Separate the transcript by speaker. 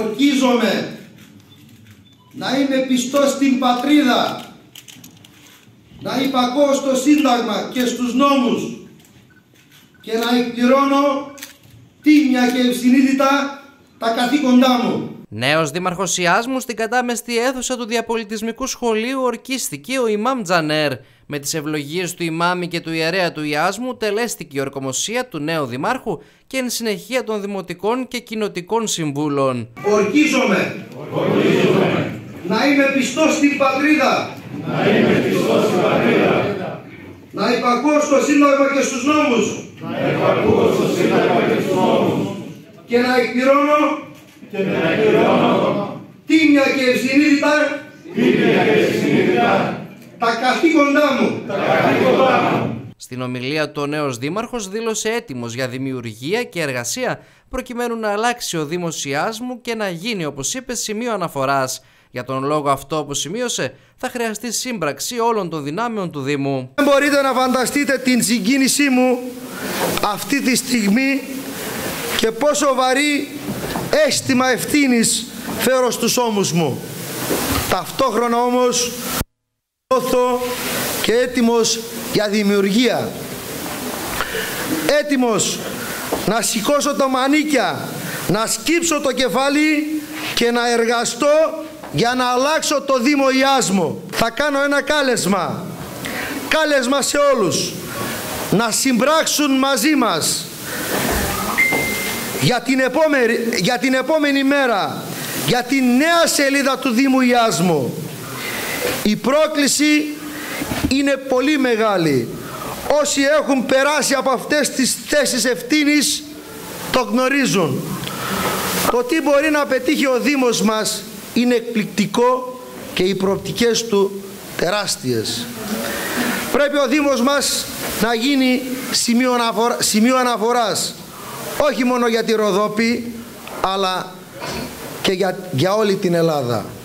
Speaker 1: Ορκίζομαι να είμαι πιστός στην πατρίδα, να υπακούω στο Σύνταγμα και στους νόμους και να εκπληρώνω τίμια και ευσυνείδητα τα καθήκοντά μου.
Speaker 2: Νέος δήμαρχος Ιάσμου στην κατάμεστη αίθουσα του Διαπολιτισμικού Σχολείου ορκίστηκε ο Ιμάμ Τζανέρ. Με τις ευλογίες του Ιμάμι και του ιερέα του Ιάσμου τελέστηκε η ορκομοσία του νέου δημάρχου και εν συνεχεία των δημοτικών και κοινοτικών συμβούλων.
Speaker 1: Ορκίζομαι να είμαι πιστός στην πατρίδα, να υπακούω στο Σύνταγμα και στους νόμους και να εκπληρώνω τίμια και ευσυνείδητα τα καθήκοντά μου.
Speaker 2: Στην ομιλία του ο νέος δήμαρχος δήλωσε έτοιμος για δημιουργία και εργασία προκειμένου να αλλάξει ο Δήμος Ιάσμου και να γίνει, όπως είπε, σημείο αναφοράς. Για τον λόγο αυτό, όπως σημείωσε, θα χρειαστεί σύμπραξη όλων των δυνάμεων του Δήμου.
Speaker 1: Δεν μπορείτε να φανταστείτε την συγκίνησή μου αυτή τη στιγμή και πόσο βαρύ αίσθημα ευθύνης φέρω στους ώμους μου. Ταυτόχρονα όμως νιώθω και έτοιμος για δημιουργία. Έτοιμος να σηκώσω τα μανίκια, να σκύψω το κεφάλι και να εργαστώ για να αλλάξω το Δήμο Ιάσμου. Θα κάνω ένα κάλεσμα σε όλους να συμπράξουν μαζί μας για την επόμενη μέρα, για τη νέα σελίδα του Δήμου Ιάσμου. Η πρόκληση είναι πολύ μεγάλη. Όσοι έχουν περάσει από αυτές τις θέσεις ευθύνης το γνωρίζουν. Το τι μπορεί να πετύχει ο Δήμος μας είναι εκπληκτικό και οι προοπτικές του τεράστιες. Πρέπει ο Δήμος μας να γίνει σημείο αναφοράς, όχι μόνο για τη Ροδόπη, αλλά και για όλη την Ελλάδα.